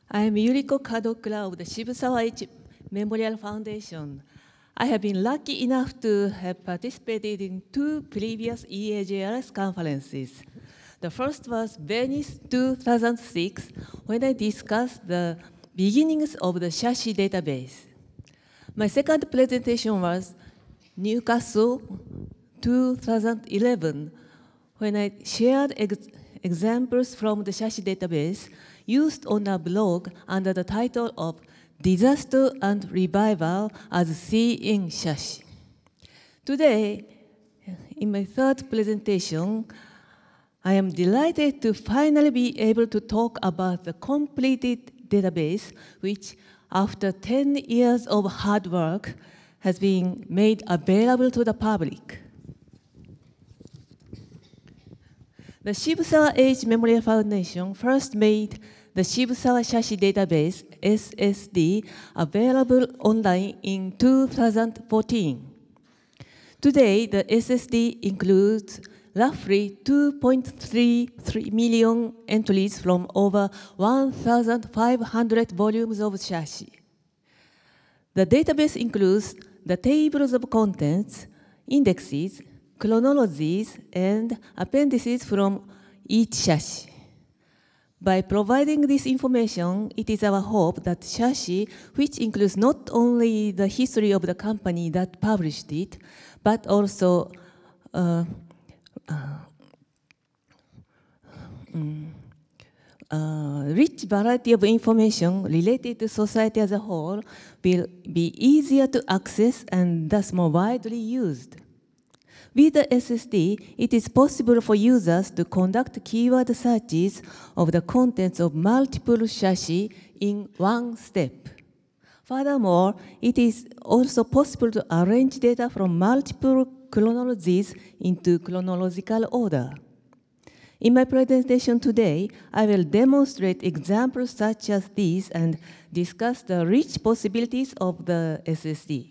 I am Yuriko Kadokura of the Shibusawa Eiichi Memorial Foundation. I have been lucky enough to have participated in 2 previous EAJRS conferences. The first was Venice 2006, when I discussed the beginnings of the Shashi database. My second presentation was Newcastle 2011, when I shared examples from the Shashi database used on a blog under the title of Disaster and Revival as Seeing Shashi. Today, in my third presentation, I am delighted to finally be able to talk about the completed database, which, after 10 years of hard work, has been made available to the public. The Shibusawa Eiichi Memorial Foundation first made the Shibusawa Shashi database, SSD, available online in 2014. Today, the SSD includes roughly 2.33 million entries from over 1,500 volumes of Shashi. The database includes the tables of contents, indexes, chronologies, and appendices from each Shashi. By providing this information, it is our hope that Shashi, which includes not only the history of the company that published it, but also rich variety of information related to society as a whole, will be easier to access and thus more widely used. With the SSD, it is possible for users to conduct keyword searches of the contents of multiple Shashi in one step. Furthermore, it is also possible to arrange data from multiple chronologies into chronological order. In my presentation today, I will demonstrate examples such as these and discuss the rich possibilities of the SSD.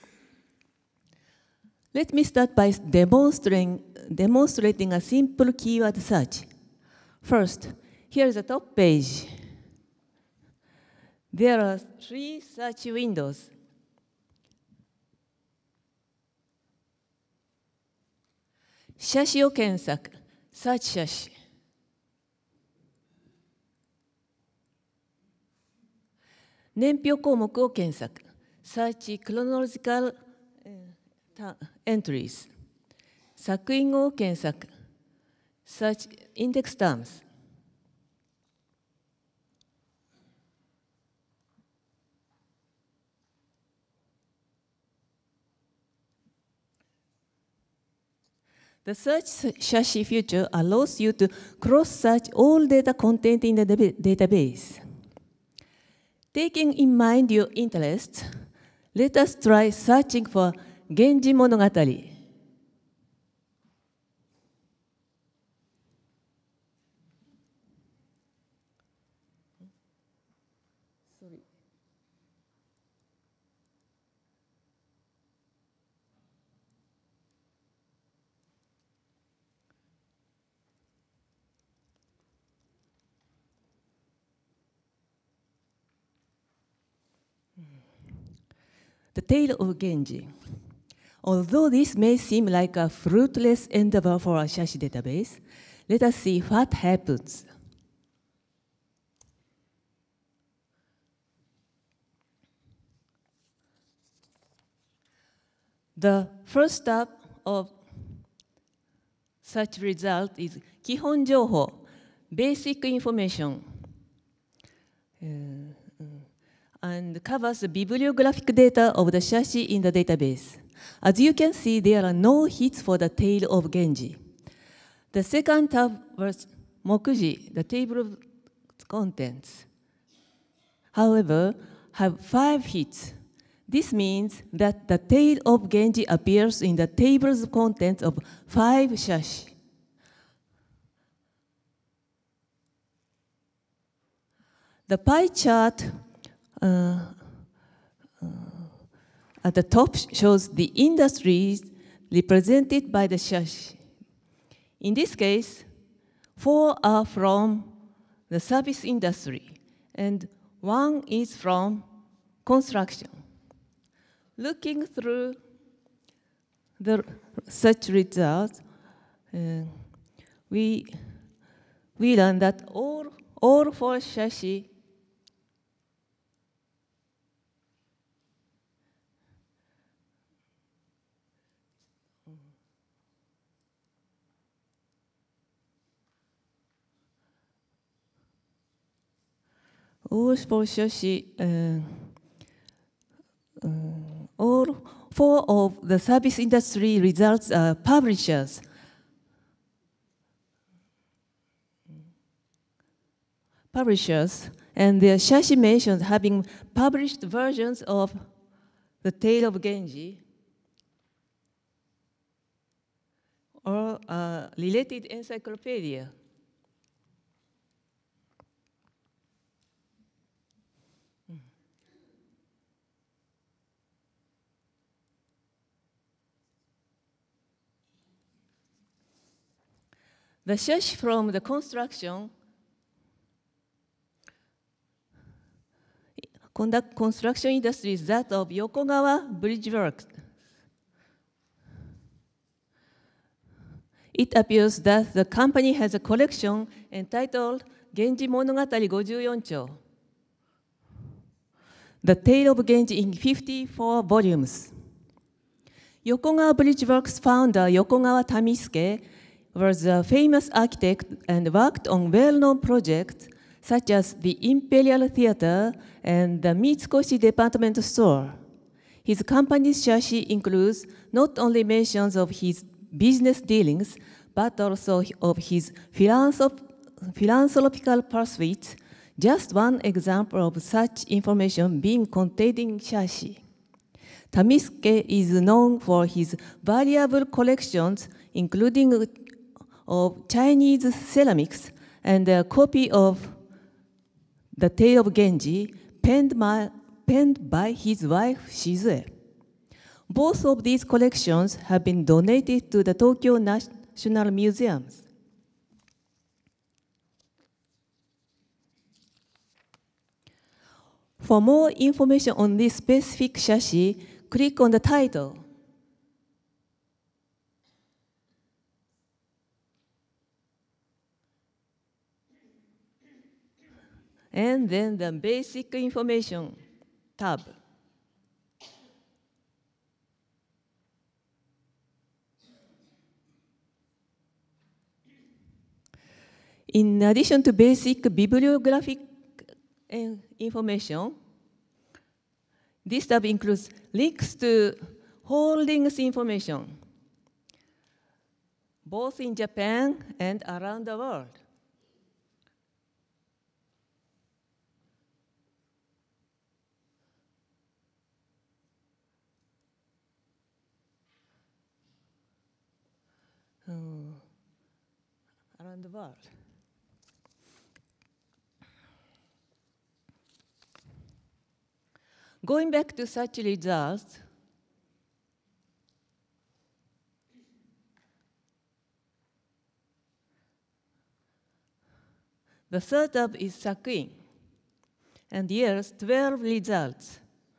Let me start by demonstrating a simple keyword search. First, here is the top page. There are 3 search windows. Shashi を検索、search Shashi. 年表項目を検索、search chronological entries. 作品語を検索、search index terms. The search Shashi feature allows you to cross-search all data contained in the database. Taking in mind your interests, let us try searching for Genji Monogatari. The Tale of Genji. Although this may seem like a fruitless endeavor for a Shashi database, let us see what happens. The first step of such result is 基本情報, basic information, and covers the bibliographic data of the Shashi in the database. As you can see, there are no hits for the Tale of Genji. The second tab was Mokuji, the table of contents. However, have 5 hits. This means that the Tale of Genji appears in the tables of contents of 5 Shashi. The pie chart at the top shows the industries represented by the Shashi. In this case, 4 are from the service industry, and One is from construction. Looking through such results, we learned that all four Shashi all four of the service industry results are publishers. And the Shashi mentions having published versions of The Tale of Genji or a related encyclopedia. The Shashi from the construction industry is that of Yokogawa Bridge Works. It appears that the company has a collection entitled Genji Monogatari 54 cho, The Tale of Genji in 54 volumes. Yokogawa Bridge Works founder Yokogawa Tamisuke was a famous architect and worked on well-known projects such as the Imperial Theater and the Mitsukoshi department store. His company's Shashi includes not only mentions of his business dealings, but also of his philanthropical pursuits, just one example of such information being contained in Shashi. Tamisuke is known for his valuable collections, including of Chinese ceramics and a copy of The Tale of Genji, penned by his wife Shizue. Both of these collections have been donated to the Tokyo National Museums. For more information on this specific Shashi, click on the title. And then the basic information tab. In addition to basic bibliographic information, this tab includes links to holdings information, both in Japan and around the world. Around the world. Going back to such results, the third tab is Sakuin, and here's 12 results.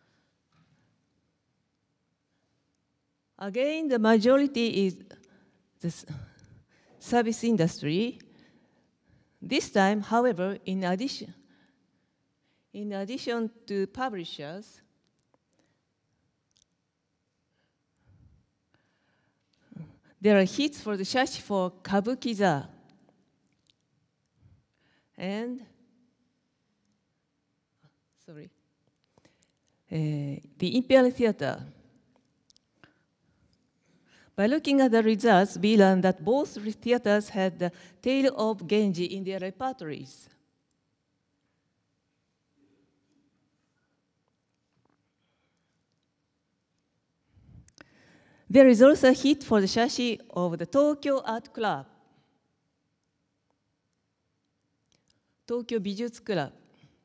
Again, the majority is the service industry. This time, however, in addition to publishers, there are hits for the Shashi for Kabukiza and the Imperial Theater. By looking at the results, we learned that both theaters had the Tale of Genji in their repertories. There is also a hit for the Shashi of the Tokyo Art Club, Tokyo Bijutsu Club,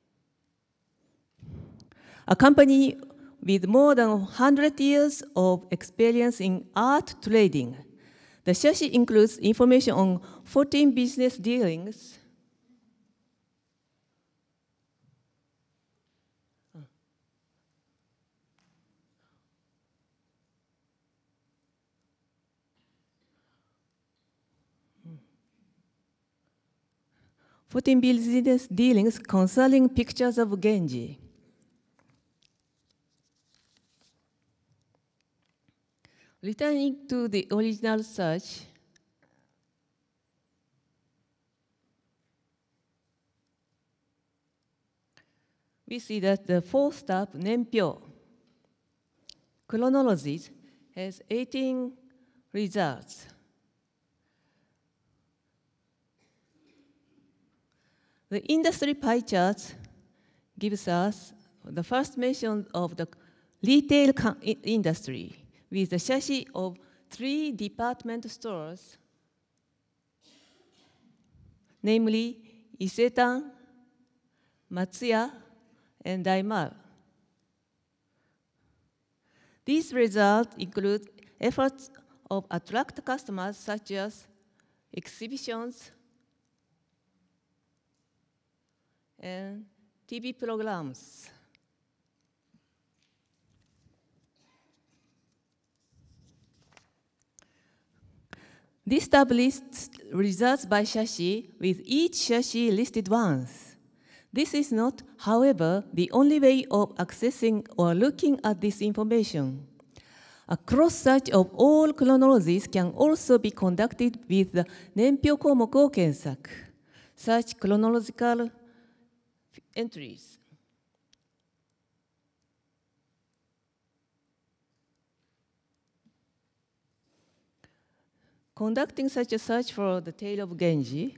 a company with more than 100 years of experience in art trading. The Shashi includes information on 14 business dealings, 14 business dealings concerning pictures of Genji. Returning to the original search, we see that the fourth step, Nenpyo, chronologies, has 18 results. The industry pie chart gives us the first mention of the retail industry with the Shashi of 3 department stores, namely Isetan, Matsuya, and Daimal. These results include efforts of attract customers such as exhibitions and TV programs. This tab lists results by Shashi with each Shashi listed once. This is not, however, the only way of accessing or looking at this information. A cross-search of all chronologies can also be conducted with the Nenpyo komoku o kensaku, search chronological entries. Conducting such a search for the tale of Genji,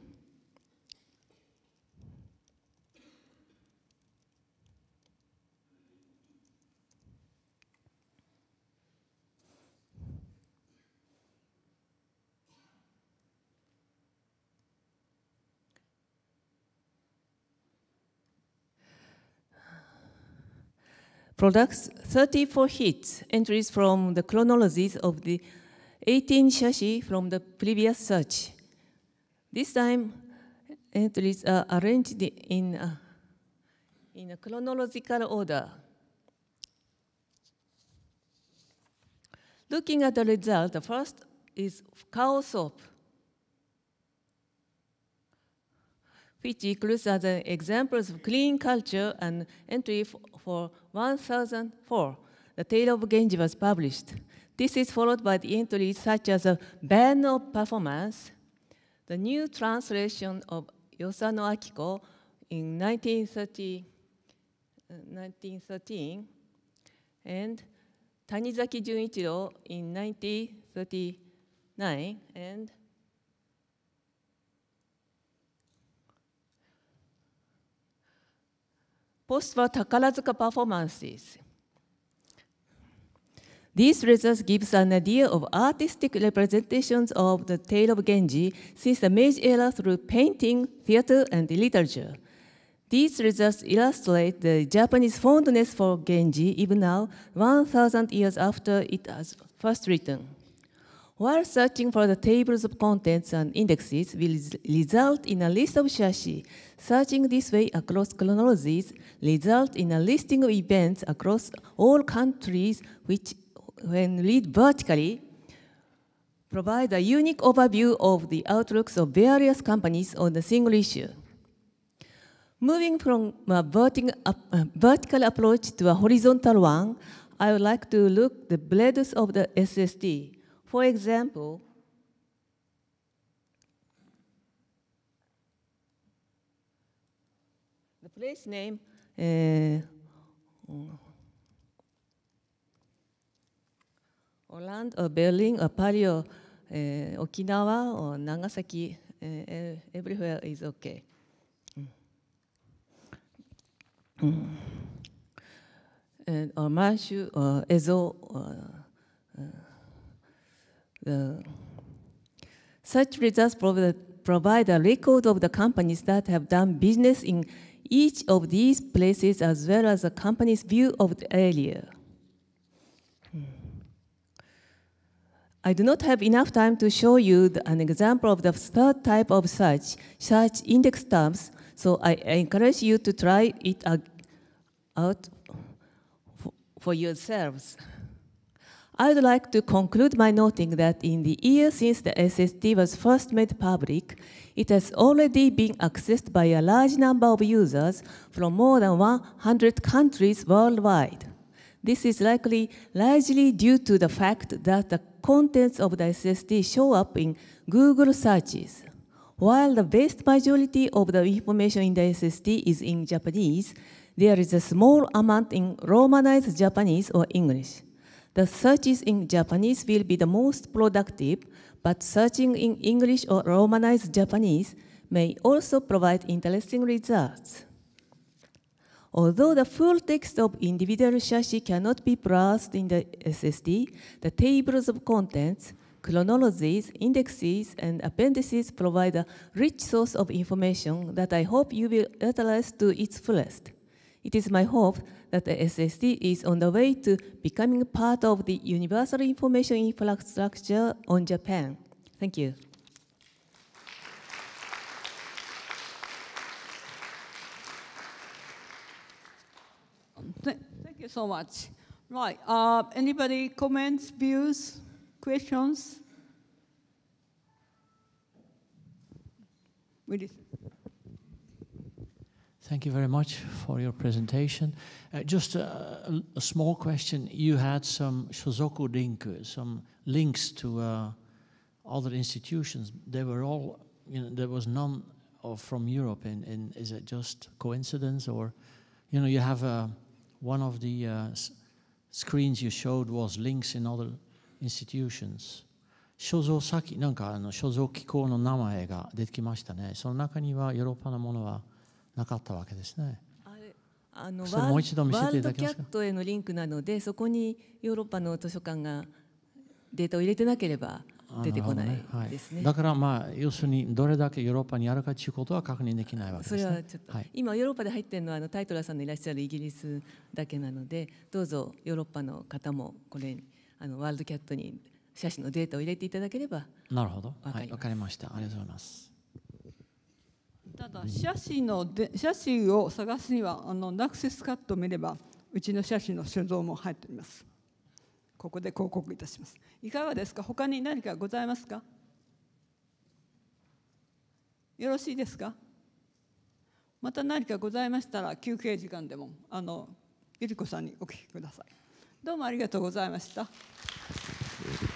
products 34 hits, entries from the chronologies of the 18 Shashi from the previous search. This time, entries are arranged in a chronological order. Looking at the result, the first is Kao soap, which includes other examples of clean culture and entry for 1004. The Tale of Genji was published. This is followed by the entries such as a ban of performance, the new translation of Yosano Akiko in 1913, and Tanizaki Junichiro in 1939, and post-war Takarazuka performances. These results give us an idea of artistic representations of the tale of Genji since the Meiji era through painting, theater, and literature. These results illustrate the Japanese fondness for Genji even now, 1,000 years after it was first written. While searching for the tables of contents and indexes will result in a list of Shashi. Searching this way across chronologies results in a listing of events across all countries which, when read vertically, provide a unique overview of the outlooks of various companies on a single issue. Moving from a vertical approach to a horizontal one, I would like to look at the breadth of the SSD. For example, the place name Orlando or Berlin or Paris or Okinawa or Nagasaki, everywhere is okay. And or Manshu or Ezo. Such results provide a record of the companies that have done business in each of these places as well as the company's view of the area. I do not have enough time to show you an example of the third type of search index terms, so I encourage you to try it out for yourselves. I'd like to conclude by noting that in the years since the SSD was first made public, it has already been accessed by a large number of users from more than 100 countries worldwide. This is likely largely due to the fact that the contents of the SSD show up in Google searches. While the vast majority of the information in the SSD is in Japanese, there is a small amount in Romanized Japanese or English. The searches in Japanese will be the most productive, but searching in English or Romanized Japanese may also provide interesting results. Although the full text of individual shashi cannot be browsed in the SSD, the tables of contents, chronologies, indexes, and appendices provide a rich source of information that I hope you will utilize to its fullest. It is my hope that the SSD is on the way to becoming part of the universal information infrastructure on Japan. Thank you. Thank you so much. Right. Anybody comments, views, questions? Willis. Thank you very much for your presentation. Just a small question. You had some shozoku link, some links to other institutions. They were all, there was none from Europe. And is it just coincidence, or, you have one of the screens you showed was links in other institutions. 所蔵先なんか所蔵機構の名前が出てきましたね。その中にはヨーロッパのものはなかったわけですね。それもう一度見せていただけますか。ワールドキャットへのリンクなので、そこにヨーロッパの図書館がデータを入れてなければ出てこないですね。だから要するにどれだけヨーロッパにあるかということは確認できないわけですね。それはちょっと、今ヨーロッパで入っているのはタイトラーさんのいらっしゃるイギリスだけなので、どうぞヨーロッパの方もこれワールドキャットに写真のデータを入れていただければ。なるほど。はい、わかりました。ありがとうございます。 ただ写真を探すにはアクセスカットを見ればうちの写真の所蔵も入っております。ここで広告いたします。いかがですか。他に何かございますか。よろしいですか。また何かございましたら休憩時間でもゆり子さんにお聞きください。どうもありがとうございました。